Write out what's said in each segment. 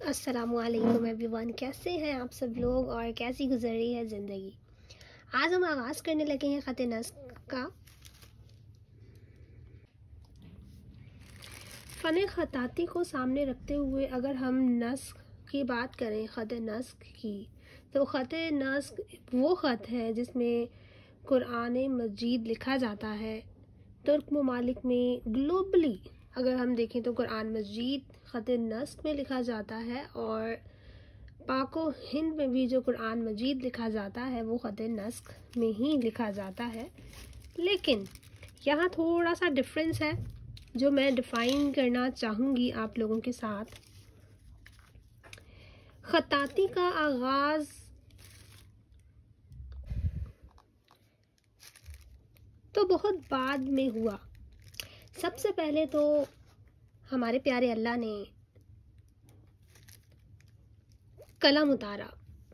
अस्सलामुअलैकुम एवरीवन, कैसे हैं आप सब लोग और कैसी गुजर रही है ज़िंदगी। आज हम आगाज़ करने लगे हैं ख़त नस्क का। फ़न ख़ताती को सामने रखते हुए अगर हम नस्क की बात करें, ख़त नस्क की, तो ख़त नस्क वो ख़त है जिसमें कुरान मजीद लिखा जाता है। तुर्क ममालिक में ग्लोबली अगर हम देखें तो कुरान मजीद ख़त नस्क में लिखा जाता है, और पाको हिंद में भी जो कुरान मजीद लिखा जाता है वो ख़त नस्क में ही लिखा जाता है। लेकिन यहाँ थोड़ा सा डिफरेंस है जो मैं डिफ़ाइन करना चाहूँगी आप लोगों के साथ। ख़ताती का आगाज़ तो बहुत बाद में हुआ। सबसे पहले तो हमारे प्यारे अल्लाह ने कलम उतारा।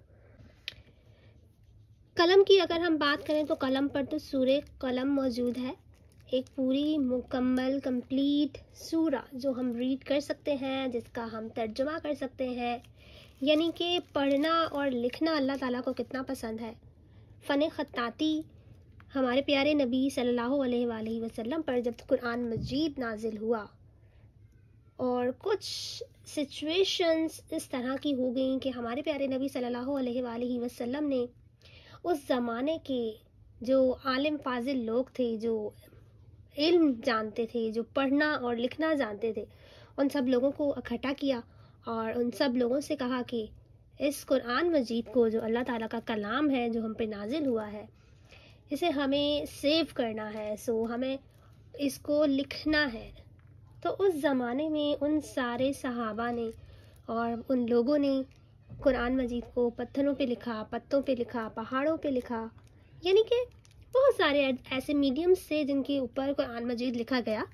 कलम की अगर हम बात करें तो कलम पर तो सूरे कलम मौजूद है, एक पूरी मुकम्मल कंप्लीट सूरा जो हम रीड कर सकते हैं, जिसका हम तर्जुमा कर सकते हैं। यानी कि पढ़ना और लिखना अल्लाह ताला को कितना पसंद है। फ़न ख़ताती हमारे प्यारे नबी सल्लल्लाहु अलैहि वसल्लम पर जब कुरान मजीद नाजिल हुआ और कुछ सिचुएशंस इस तरह की हो गई कि हमारे प्यारे नबी सल्लल्लाहु अलैहि वसल्लम ने उस ज़माने के जो आलिम फाजिल लोग थे, जो इल्म जानते थे, जो पढ़ना और लिखना जानते थे, उन सब लोगों को इकट्ठा किया और उन सब लोगों से कहा कि इस कुरान मजीद को, जो अल्लाह ताला का कलाम है, जो हम पे नाजिल हुआ है, इसे हमें सेव करना है, सो हमें इसको लिखना है। तो उस ज़माने में उन सारे सहाबा ने और उन लोगों ने कुरान मजीद को पत्थरों पे लिखा, पत्तों पे लिखा, पहाड़ों पे लिखा, यानी कि बहुत सारे ऐसे मीडियम्स से जिनके ऊपर कुरान मजीद लिखा गया।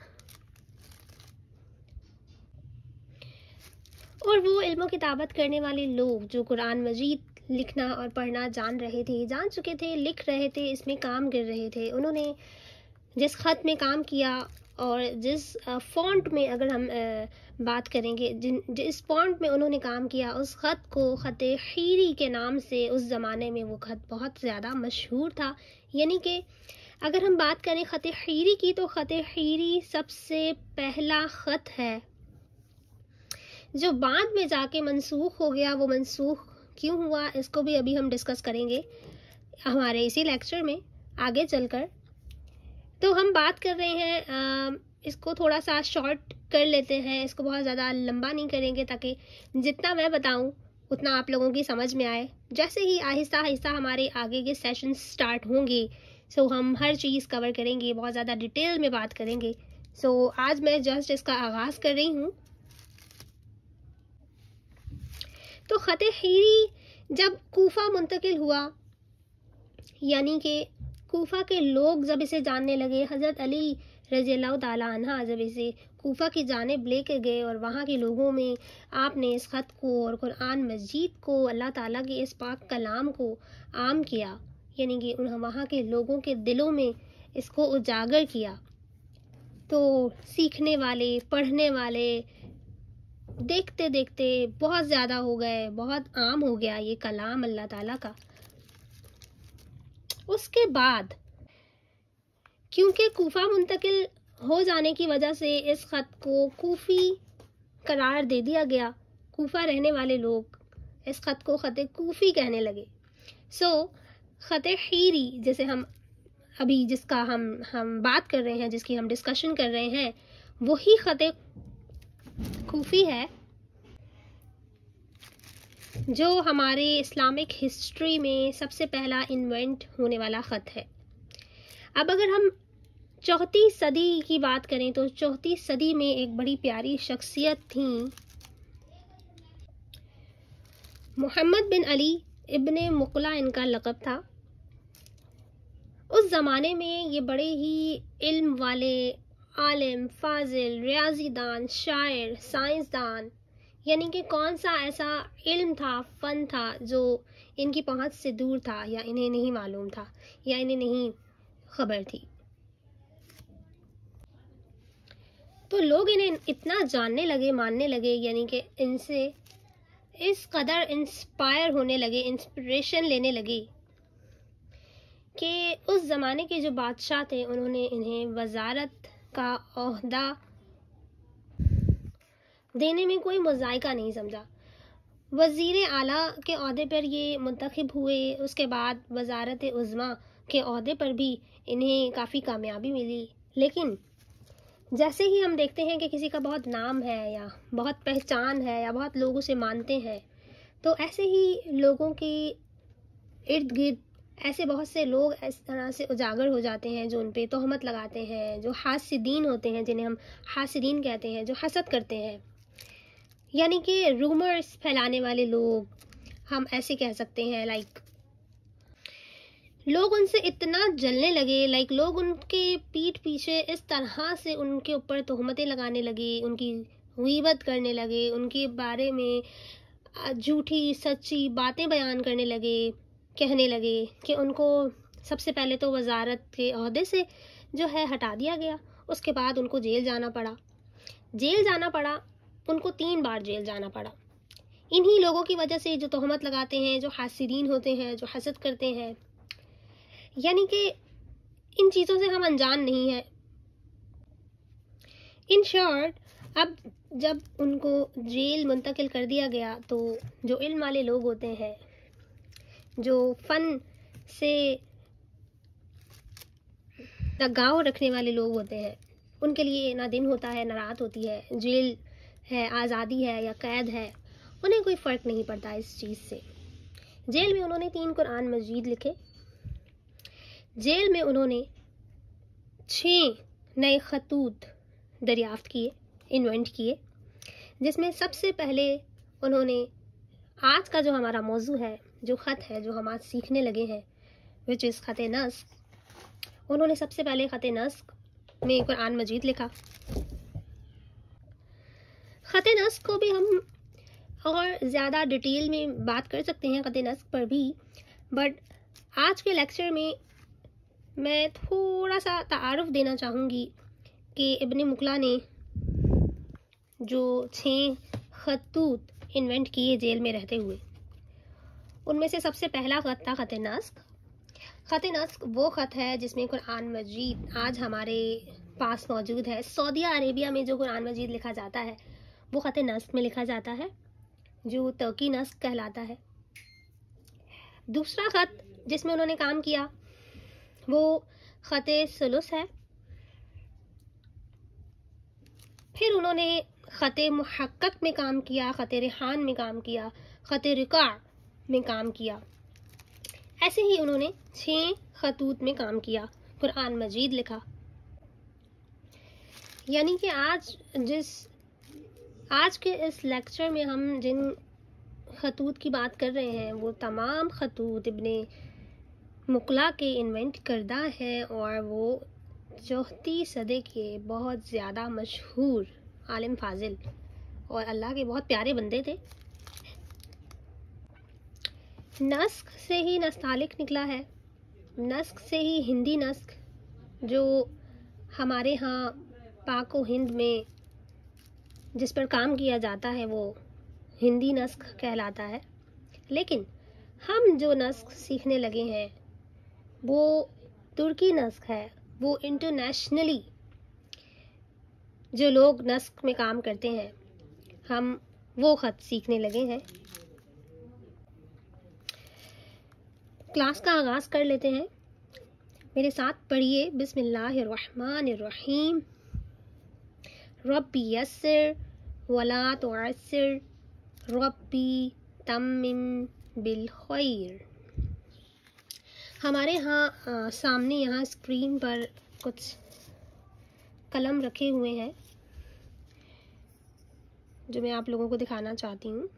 और वो इल्मो किताबत करने वाले लोग जो कुरान मजीद लिखना और पढ़ना जान रहे थे, जान चुके थे, लिख रहे थे, इसमें काम कर रहे थे, उन्होंने जिस ख़त में काम किया और जिस फ़ॉन्ट में अगर हम बात करेंगे, जिस फ़ॉन्ट में उन्होंने काम किया, उस ख़त को ख़त खीरी के नाम से उस ज़माने में वो ख़त बहुत ज़्यादा मशहूर था। यानी कि अगर हम बात करें ख़त खीरी की, तो ख़त खीरी सबसे पहला ख़त है जो बाद में जाके मनसूख हो गया। वो मनसूख क्यों हुआ इसको भी अभी हम डिस्कस करेंगे हमारे इसी लेक्चर में आगे चलकर। तो हम बात कर रहे हैं, इसको थोड़ा सा शॉर्ट कर लेते हैं, इसको बहुत ज़्यादा लंबा नहीं करेंगे ताकि जितना मैं बताऊं उतना आप लोगों की समझ में आए। जैसे ही आहिस्ता आहिस्ता हमारे आगे के सेशन स्टार्ट होंगे, सो हम हर चीज़ कवर करेंगे, बहुत ज़्यादा डिटेल में बात करेंगे। सो आज मैं जस्ट इसका आगाज़ कर रही हूँ। तो ख़त खीरी जब कूफा मुंतकिल हुआ, यानी कि कूफा के लोग जब इसे जानने लगे, हज़रत अली रज़ियल्लाहु ताला अन्हा जब इसे कूफा की जानिब लेके गए और वहाँ के लोगों में आपने इस ख़त को और कुरान मजीद को, अल्लाह ताला के इस पाक कलाम को आम किया, यानी कि उन वहाँ के लोगों के दिलों में इसको उजागर किया, तो सीखने वाले, पढ़ने वाले देखते देखते बहुत ज़्यादा हो गए, बहुत आम हो गया ये कलाम अल्लाह ताला का। उसके बाद क्योंकि कूफा मुंतकिल हो जाने की वजह से इस ख़त को कूफी करार दे दिया गया। कूफा रहने वाले लोग इस ख़त को ख़त कूफी कहने लगे। सो ख़त खीरी जैसे हम अभी जिसका हम बात कर रहे हैं, जिसकी हम डिस्कशन कर रहे हैं, वही ख़त कूफी है जो हमारे इस्लामिक हिस्ट्री में सबसे पहला इन्वेंट होने वाला ख़त है। अब अगर हम 4वीं सदी की बात करें तो 4वीं सदी में एक बड़ी प्यारी शख्सियत थी, मोहम्मद बिन अली इब्ने मुक़ला इनका लक़ब था। उस ज़माने में ये बड़े ही इल्म वाले आलिम, फाजिल, रियाजीदान, शायर, साइंसदान, यानी कि कौन सा ऐसा इल्म था, फ़न था जो इनकी पहुंच से दूर था, या इन्हें नहीं मालूम था, या इन्हें नहीं खबर थी। तो लोग इन्हें इतना जानने लगे, मानने लगे, यानी कि इनसे इस कदर इंस्पायर होने लगे, इंस्पिरेशन लेने लगे कि उस ज़माने के जो बादशाह थे उन्होंने इन्हें वज़ारत का ओहदा देने में कोई मुज़ायका नहीं समझा। वज़ीर आला के ओहदे पर ये मुंतखब हुए, उसके बाद वज़ारत उज़्मा के ओहदे पर भी इन्हें काफ़ी कामयाबी मिली। लेकिन जैसे ही हम देखते हैं कि किसी का बहुत नाम है या बहुत पहचान है या बहुत लोग उसे मानते हैं, तो ऐसे ही लोगों के इर्द गिर्द ऐसे बहुत से लोग इस तरह से उजागर हो जाते हैं जो उन पे तोहमत लगाते हैं, जो हासिदीन होते हैं, जिन्हें हम हासिदीन कहते हैं, जो हसद करते हैं, यानी कि रूमर्स फैलाने वाले लोग, हम ऐसे कह सकते हैं। लोग उनसे इतना जलने लगे, लोग उनके पीठ पीछे इस तरह से उनके ऊपर तोहमतें लगाने लगे, उनकी गीबत करने लगे, उनके बारे में झूठी सच्ची बातें बयान करने लगे, कहने लगे कि उनको सबसे पहले तो वज़ारत के ओहदे से जो है हटा दिया गया, उसके बाद उनको जेल जाना पड़ा। उनको 3 बार जेल जाना पड़ा, इन्हीं लोगों की वजह से, जो तोहमत लगाते हैं, जो हासिदीन होते हैं, जो हसद करते हैं। यानी कि इन चीज़ों से हम अनजान नहीं हैं। इन शॉर्ट, अब जब उनको जेल मुंतकिल कर दिया गया तो जो इल्म वाले लोग होते हैं, जो फ़न से लगाव रखने वाले लोग होते हैं, उनके लिए ना दिन होता है ना रात होती है, जेल है, आज़ादी है या कैद है, उन्हें कोई फ़र्क नहीं पड़ता इस चीज़ से। जेल में उन्होंने 3 कुरान मजीद लिखे, जेल में उन्होंने 6 नए खतूत दरियाफ्त किए, इन्वेंट किए, जिसमें सबसे पहले उन्होंने आज का जो हमारा मौजू है, जो ख़त है जो हम आज सीखने लगे हैं, विच इज़ ख़त नस्ख, उन्होंने सबसे पहले ख़त नस्ख में कुरान मजीद लिखा। ख़त नस्ख को भी हम और ज़्यादा डिटेल में बात कर सकते हैं ख़त नस्ख पर भी, बट आज के लेक्चर में मैं थोड़ा सा तारुफ देना चाहूँगी कि इब्न मुकला ने जो 6 खतूत इन्वेंट किए जेल में रहते हुए, उनमें से सबसे पहला ख़त था ख़त नस्ख। ख़त नस्ख वो ख़त है जिसमें कुरान मजीद आज हमारे पास मौजूद है। सऊदी अरेबिया में जो कुरान मजीद लिखा जाता है वो ख़त नस्ख में लिखा जाता है, जो तुर्की नस्ख कहलाता है। दूसरा ख़त जिसमें उन्होंने काम किया वो ख़त सुलुस है। फिर उन्होंने ख़त मुहक्कक में काम किया, ख़त रिहान में काम किया, ख़त रिका में काम किया। ऐसे ही उन्होंने 6 खतूत में काम किया, कुरान मजीद लिखा। यानी कि आज के इस लेक्चर में हम जिन खतूत की बात कर रहे हैं वो तमाम खतूत इब्ने मुकला के इन्वेंट करदा हैं, और वो 4वीं सदी के बहुत ज़्यादा मशहूर आलिम फाजिल और अल्लाह के बहुत प्यारे बंदे थे। नस्ख से ही नस्तालिक निकला है, नस्ख से ही हिंदी नस्ख जो हमारे यहाँ पाक व हिंद में जिस पर काम किया जाता है वो हिंदी नस्ख कहलाता है। लेकिन हम जो नस्ख सीखने लगे हैं वो तुर्की नस्ख है। वो इंटरनेशनली जो लोग नस्ख में काम करते हैं, हम वो ख़त सीखने लगे हैं। क्लास का आगाज़ कर लेते हैं, मेरे साथ पढ़िए। बिस्मिल्लाहिर्रहमानिर्रहीम। रब्बी यस्सिर वला तुअस्सिर, रब्बी तम्मिम बिल खैर। हमारे यहाँ सामने यहाँ स्क्रीन पर कुछ कलम रखे हुए हैं जो मैं आप लोगों को दिखाना चाहती हूँ।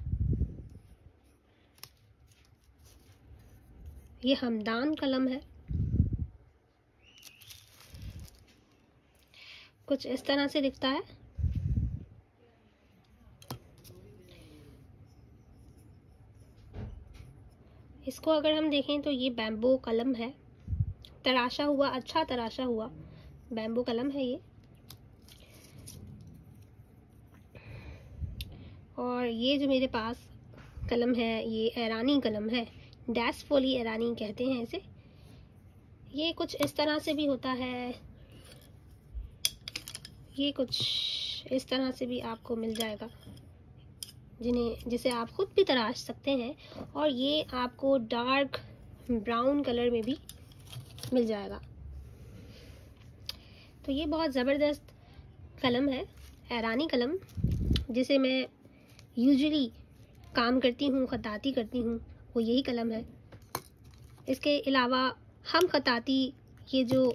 ये हमदान कलम है, कुछ इस तरह से दिखता है। इसको अगर हम देखें तो ये बैम्बू कलम है, तराशा हुआ, अच्छा तराशा हुआ बैम्बू कलम है ये। और ये जो मेरे पास कलम है, ये ईरानी कलम है, डैश फोली ईरानी कहते हैं इसे। ये कुछ इस तरह से भी होता है, ये कुछ इस तरह से भी आपको मिल जाएगा, जिसे आप खुद भी तराश सकते हैं। और ये आपको डार्क ब्राउन कलर में भी मिल जाएगा। तो ये बहुत ज़बरदस्त कलम है, ईरानी कलम, जिसे मैं यूजुअली काम करती हूँ, खताती करती हूँ, वो यही कलम है। इसके अलावा हम खताती ये जो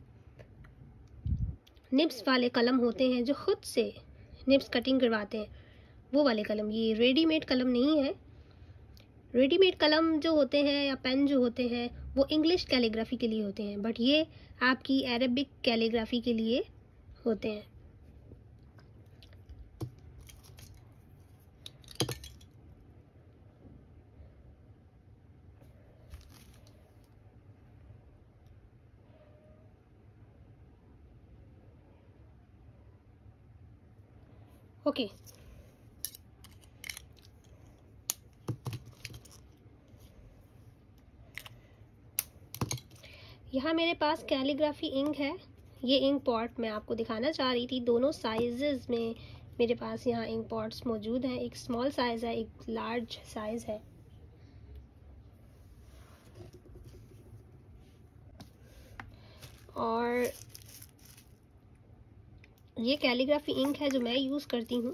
निब्स वाले कलम होते हैं, जो खुद से निब्स कटिंग करवाते हैं, वो वाले कलम, ये रेडीमेड कलम नहीं है। रेडीमेड कलम जो होते हैं या पेन जो होते हैं वो इंग्लिश कैलीग्राफी के लिए होते हैं, बट ये आपकी अरेबिक कैलीग्राफी के लिए होते हैं। ओके, यहाँ मेरे पास कैलीग्राफी इंक है। ये इंक पॉट मैं आपको दिखाना चाह रही थी। दोनों साइजेस में मेरे पास यहाँ इंक पॉट्स मौजूद हैं। एक स्मॉल साइज़ है, एक लार्ज साइज़ है। और ये कैलीग्राफी इंक है जो मैं यूज़ करती हूँ,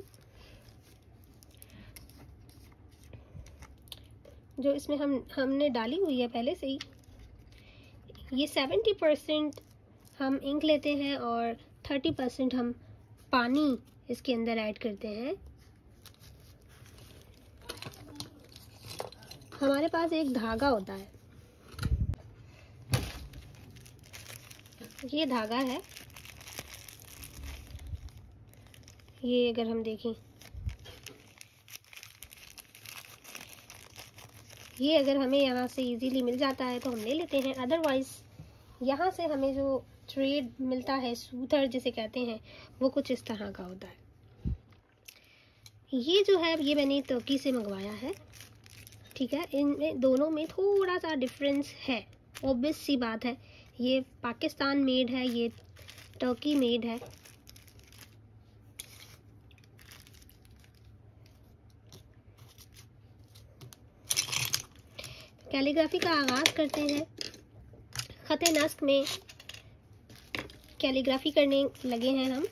जो इसमें हमने डाली हुई है पहले से ही। ये 70% हम इंक लेते हैं और 30% हम पानी इसके अंदर ऐड करते हैं। हमारे पास एक धागा होता है, ये धागा है। ये अगर हम देखें, ये अगर हमें यहाँ से इजीली मिल जाता है तो हम ले लेते हैं। अदरवाइज़ यहाँ से हमें जो थ्रेड मिलता है, सूथर जिसे कहते हैं, वो कुछ इस तरह का होता है। ये जो है ये मैंने तुर्की से मंगवाया है, ठीक है। इनमें दोनों में थोड़ा सा डिफरेंस है, ऑब्वियस सी बात है। ये पाकिस्तान मेड है, ये तुर्की मेड है। कैलीग्राफी का आगाज़ करते हैं। ख़त नस्क में कैलीग्राफी करने लगे हैं हम।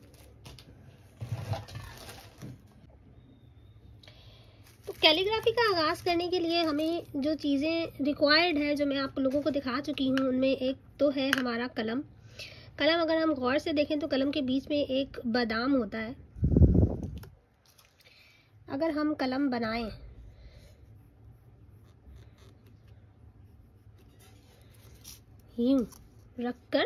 तो कैलीग्राफी का आगाज़ करने के लिए हमें जो चीज़ें रिक्वायर्ड है, जो मैं आप लोगों को दिखा चुकी हूँ, उनमें एक तो है हमारा कलम। कलम अगर हम गौर से देखें तो कलम के बीच में एक बादाम होता है। अगर हम कलम बनाएं यूं रखकर,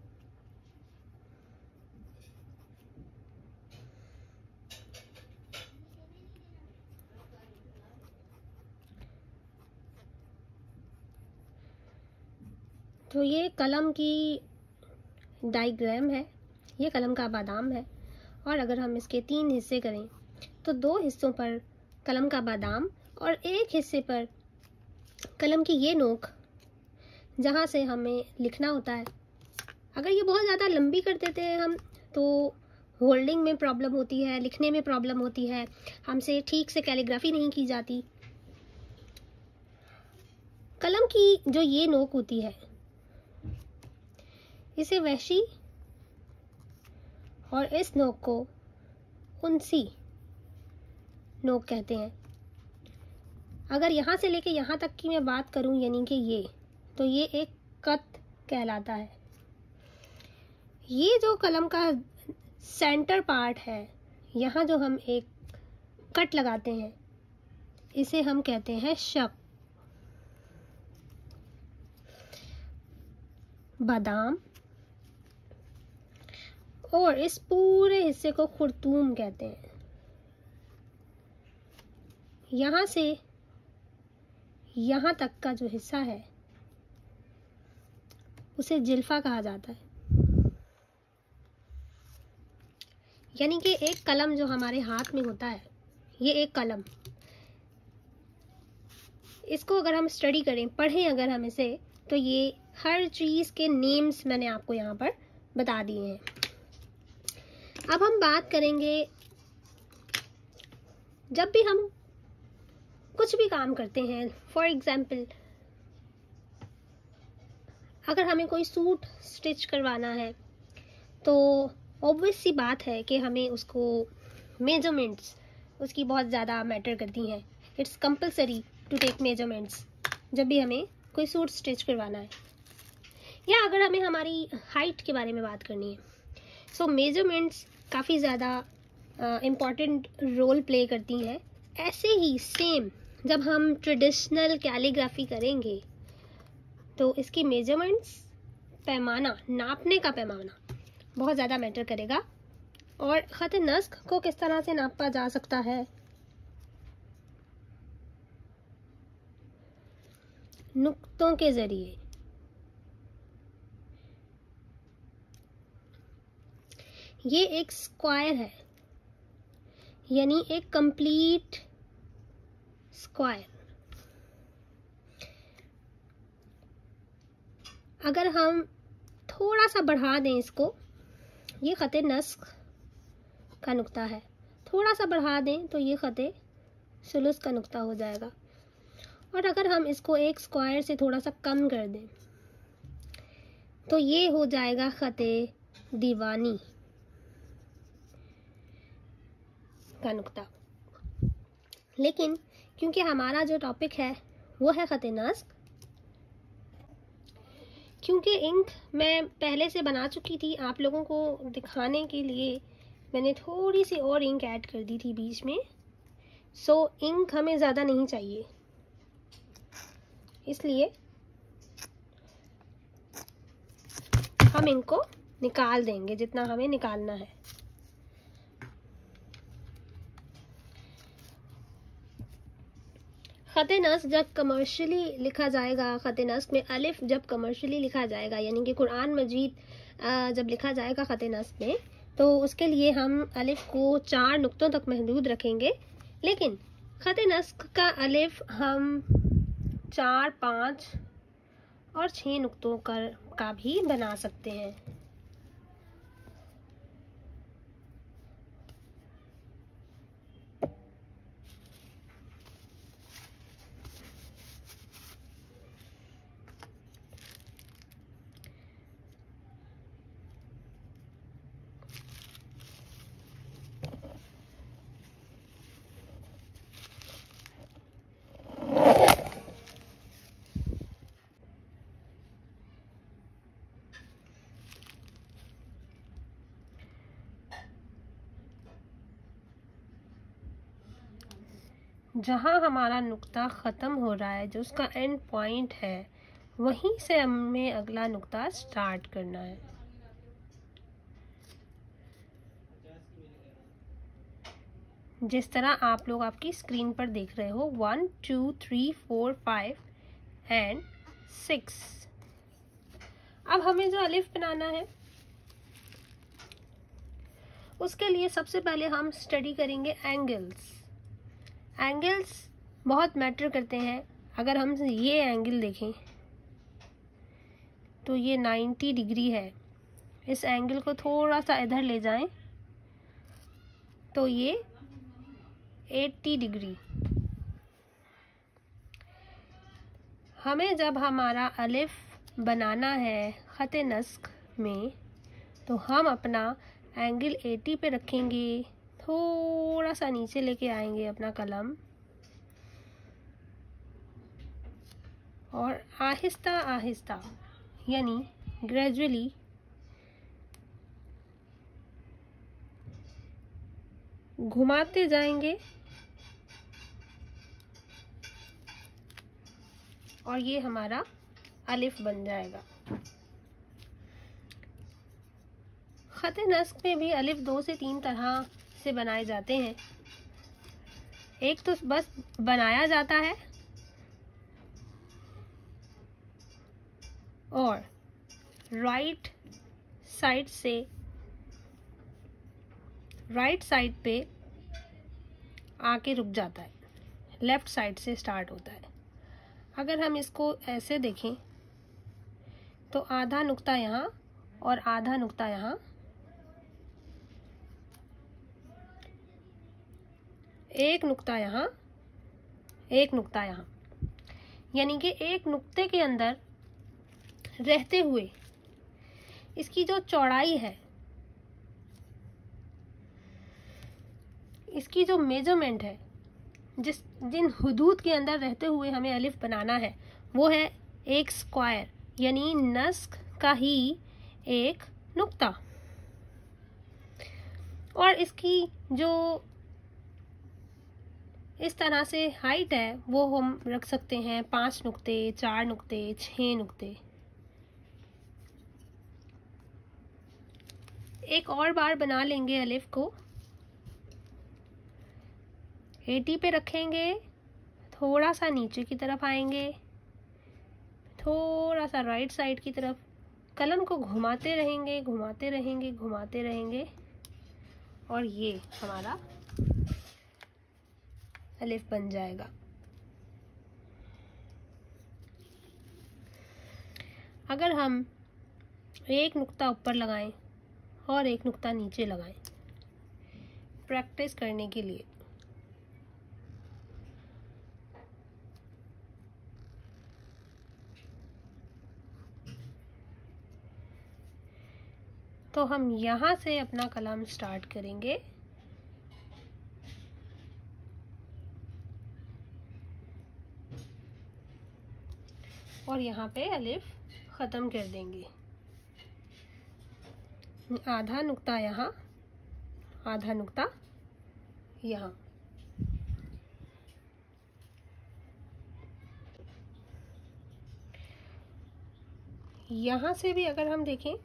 तो ये कलम की डायग्राम है, ये कलम का बादाम है। और अगर हम इसके 3 हिस्से करें तो 2 हिस्सों पर कलम का बादाम और एक हिस्से पर कलम की ये नोक, जहाँ से हमें लिखना होता है। अगर ये बहुत ज़्यादा लंबी कर देते हैं हम तो होल्डिंग में प्रॉब्लम होती है, लिखने में प्रॉब्लम होती है, हमसे ठीक से कैलीग्राफी नहीं की जाती। कलम की जो ये नोक होती है, इसे वहशी और इस नोक को उनसी नोक कहते हैं। अगर यहाँ से लेके यहाँ तक की मैं बात करूँ, यानी कि ये, तो ये एक कत कहलाता है। ये जो कलम का सेंटर पार्ट है, यहाँ जो हम एक कट लगाते हैं, इसे हम कहते हैं शक। बादाम, और इस पूरे हिस्से को खुर्तूम कहते हैं। यहाँ से यहाँ तक का जो हिस्सा है उसे जिल्फा कहा जाता है। यानी कि एक कलम जो हमारे हाथ में होता है, ये एक कलम, इसको अगर हम स्टडी करें, पढ़ें अगर हम इसे, तो ये हर चीज़ के नेम्स मैंने आपको यहाँ पर बता दिए हैं। अब हम बात करेंगे, जब भी हम कुछ भी काम करते हैं, फॉर एग्जाम्पल अगर हमें कोई सूट स्टिच करवाना है तो ऑब्वियस सी बात है कि हमें उसको मेजरमेंट्स उसकी बहुत ज़्यादा मैटर करती हैं। It's compulsory to take measurements जब भी हमें कोई सूट स्टिच करवाना है, या अगर हमें हमारी हाइट के बारे में बात करनी है। सो मेजरमेंट्स काफ़ी ज़्यादा इम्पॉर्टेंट रोल प्ले करती हैं। ऐसे ही सेम जब हम ट्रेडिशनल कैलीग्राफी करेंगे तो इसकी मेजरमेंट्स, पैमाना, नापने का पैमाना बहुत ज़्यादा मैटर करेगा। और ख़त नस्ख को किस तरह से नापा जा सकता है? नुक्तों के ज़रिए। ये एक स्क्वायर है, यानी एक कंप्लीट स्क्वायर। अगर हम थोड़ा सा बढ़ा दें इसको, ये ख़त नस्ख का नुक्ता है, थोड़ा सा बढ़ा दें तो ये ख़त सुलुस का नुक्ता हो जाएगा। और अगर हम इसको एक स्क्वायर से थोड़ा सा कम कर दें तो ये हो जाएगा ख़त दीवानी का नुक्ता। लेकिन क्योंकि हमारा जो टॉपिक है वो है ख़त नस्ख, क्योंकि इंक मैं पहले से बना चुकी थी, आप लोगों को दिखाने के लिए मैंने थोड़ी सी और इंक ऐड कर दी थी बीच में। सो इंक हमें ज़्यादा नहीं चाहिए, इसलिए हम इंक को निकाल देंगे जितना हमें निकालना है। ख़त नस्ख जब कमर्शियली लिखा जाएगा, ख़त नस्ख में अलिफ जब कमर्शियली लिखा जाएगा, यानी कि कुरान मजीद जब लिखा जाएगा ख़त नस्ख में, तो उसके लिए हम अलिफ को 4 नुक्तों तक महदूद रखेंगे। लेकिन ख़त नस्ख का अलिफ हम 4, 5 और 6 नुक्तों का भी बना सकते हैं। जहाँ हमारा नुक्ता ख़त्म हो रहा है, जो उसका एंड पॉइंट है, वहीं से हमें अगला नुक्ता स्टार्ट करना है। जिस तरह आप लोग आपकी स्क्रीन पर देख रहे हो, 1 2 3 4 5 एंड 6। अब हमें जो अलिफ बनाना है उसके लिए सबसे पहले हम स्टडी करेंगे एंगल्स। एंगल्स बहुत मैटर करते हैं। अगर हम ये एंगल देखें तो ये 90 डिग्री है। इस एंगल को थोड़ा सा इधर ले जाएं तो ये 80 डिग्री। हमें जब हमारा अलिफ बनाना है ख़त नस्ख में, तो हम अपना एंगल 80 पे रखेंगे, थोड़ा सा नीचे लेके आएंगे अपना कलम, और आहिस्ता आहिस्ता यानी ग्रेजुअली घुमाते जाएंगे और ये हमारा अलिफ बन जाएगा। ख़त नस्ख में भी अलिफ 2 से 3 तरह से बनाए जाते हैं। एक तो बस बनाया जाता है, और राइट साइड पे आके रुक जाता है, लेफ्ट साइड से स्टार्ट होता है। अगर हम इसको ऐसे देखें तो आधा नुक्ता यहाँ और आधा नुक्ता यहाँ, एक नुक्ता यहाँ, एक नुक्ता यहाँ, यानी कि एक नुक्ते के अंदर रहते हुए इसकी जो चौड़ाई है, इसकी जो मेजरमेंट है, जिन हुदूद के अंदर रहते हुए हमें अलिफ बनाना है, वो है एक स्क्वायर, यानी नस्क का ही एक नुक्ता। और इसकी जो इस तरह से हाइट है वो हम रख सकते हैं 5 नुक्ते, 4 नुक्ते, 6 नुक्ते। एक और बार बना लेंगे अलिफ को, 80 पे रखेंगे, थोड़ा सा नीचे की तरफ आएंगे, थोड़ा सा राइट साइड की तरफ, कलम को घुमाते रहेंगे, घुमाते रहेंगे, घुमाते रहेंगे, और ये हमारा अलिफ बन जाएगा। अगर हम एक नुक्ता ऊपर लगाएं और एक नुक्ता नीचे लगाएं प्रैक्टिस करने के लिए, तो हम यहाँ से अपना कलम स्टार्ट करेंगे और यहाँ पे अलिफ ख़त्म कर देंगे। आधा नुक्ता यहाँ, आधा नुक्ता यहाँ। यहाँ से भी अगर हम देखें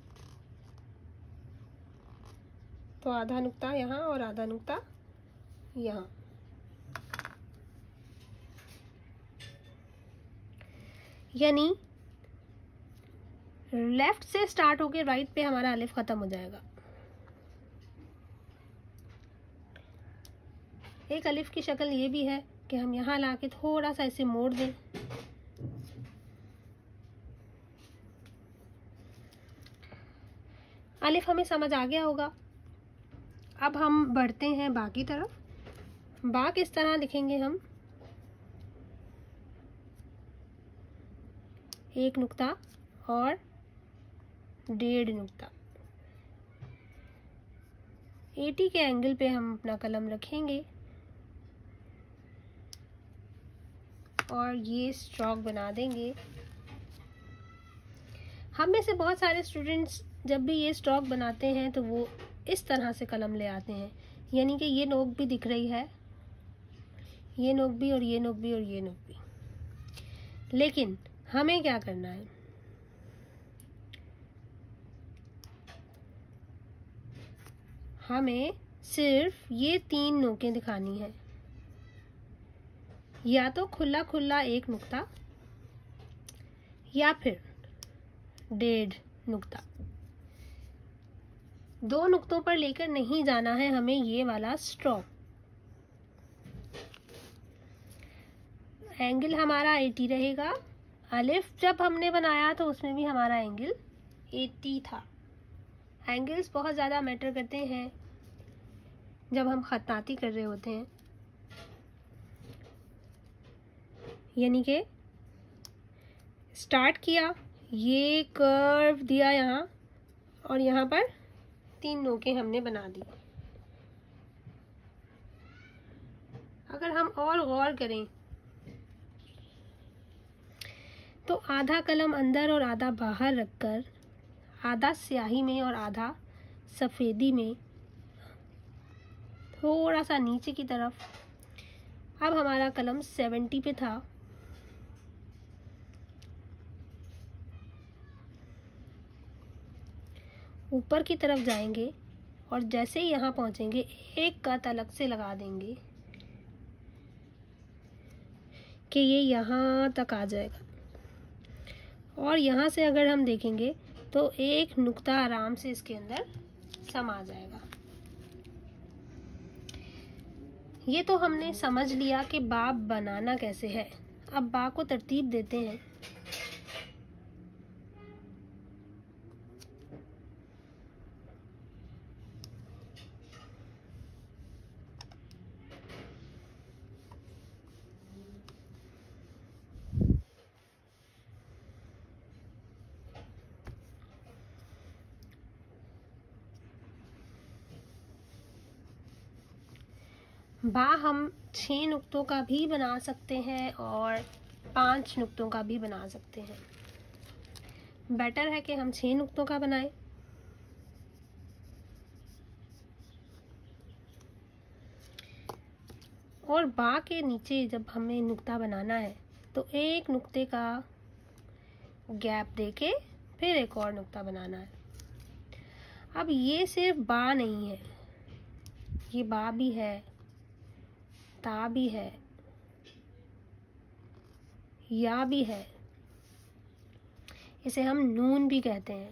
तो आधा नुक्ता यहाँ और आधा नुक्ता यहाँ। यानी लेफ्ट से स्टार्ट होके राइट पे हमारा अलिफ खत्म हो जाएगा। एक अलिफ की शक्ल ये भी है कि हम यहाँ लाके थोड़ा सा इसे मोड़ दें, अलिफ हमें समझ आ गया होगा। अब हम बढ़ते हैं बा की तरफ। बा किस तरह लिखेंगे हम, एक नुक्ता और 1.5 नुक्ता, 80 के एंगल पे हम अपना कलम रखेंगे और ये स्ट्रोक बना देंगे। हम में से बहुत सारे स्टूडेंट्स जब भी ये स्ट्रोक बनाते हैं तो वो इस तरह से कलम ले आते हैं, यानी कि ये नोक भी दिख रही है, ये नोक भी और ये नोक भी और ये नोक भी। लेकिन हमें क्या करना है, हमें सिर्फ ये 3 नोकें दिखानी है, या तो खुला खुला एक नुक्ता या फिर 1.5 नुक्ता। 2 नुक्तों पर लेकर नहीं जाना है हमें ये वाला स्ट्रोक। एंगल हमारा 80 रहेगा। अलिफ जब हमने बनाया तो उसमें भी हमारा एंगल 80 था। एंगल्स बहुत ज़्यादा मैटर करते हैं जब हम खताती कर रहे होते हैं, यानी कि स्टार्ट किया, ये कर्व दिया यहाँ और यहाँ पर 3 नोकें हमने बना दी। अगर हम और गौर करें तो आधा कलम अंदर और आधा बाहर रखकर, आधा स्याही में और आधा सफ़ेदी में, थोड़ा सा नीचे की तरफ। अब हमारा कलम 70 पे था, ऊपर की तरफ जाएंगे और जैसे ही यहाँ पहुँचेंगे एक कत अलग से लगा देंगे कि ये यहाँ तक आ जाएगा। और यहाँ से अगर हम देखेंगे तो एक नुक्ता आराम से इसके अंदर समा जाएगा। ये तो हमने समझ लिया कि बाब बनाना कैसे है। अब बा को तरतीब देते हैं। बा हम 6 नुक्तों का भी बना सकते हैं और 5 नुक्तों का भी बना सकते हैं। बेटर है कि हम 6 नुक्तों का बनाएं। और बा के नीचे जब हमें नुक्ता बनाना है तो एक नुक्ते का गैप देके फिर एक और नुक्ता बनाना है। अब ये सिर्फ बा नहीं है, ये बा भी है, ता भी है, या भी है, इसे हम नून भी कहते हैं।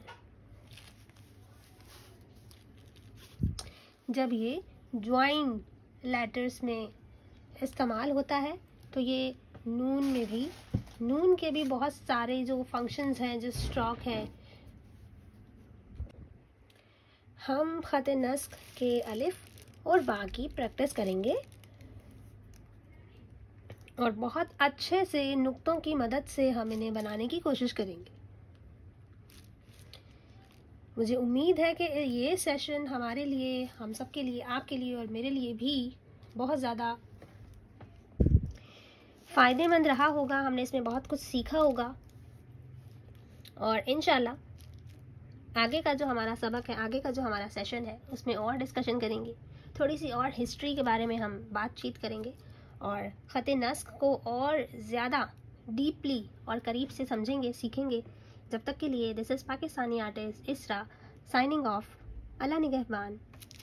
जब ये ज्वाइन लेटर्स में इस्तेमाल होता है तो ये नून में भी, नून के भी बहुत सारे जो फंक्शंस हैं, जो स्ट्रोक हैं। हम खत नस्ख के अलिफ और बा की प्रैक्टिस करेंगे और बहुत अच्छे से नुक्तों की मदद से हम इन्हें बनाने की कोशिश करेंगे। मुझे उम्मीद है कि ये सेशन हमारे लिए, हम सब के लिए, आपके लिए और मेरे लिए भी बहुत ज़्यादा फ़ायदेमंद रहा होगा। हमने इसमें बहुत कुछ सीखा होगा और इंशाल्लाह आगे का जो हमारा सबक है, आगे का जो हमारा सेशन है, उसमें और डिस्कशन करेंगे, थोड़ी सी और हिस्ट्री के बारे में हम बातचीत करेंगे और ख़त नस्ख को और ज़्यादा डीपली और करीब से समझेंगे, सीखेंगे। जब तक के लिए this is Pakistani artist Isra signing off. Allah निगहबान।